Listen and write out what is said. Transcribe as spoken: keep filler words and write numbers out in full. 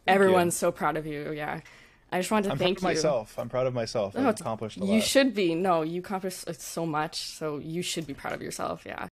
everyone's you. so proud of you. Yeah. I just wanted to I'm proud thank of you. myself. I'm proud of myself. I've No, accomplished a you lot. should be. No, you accomplished so much, so you should be proud of yourself. Yeah.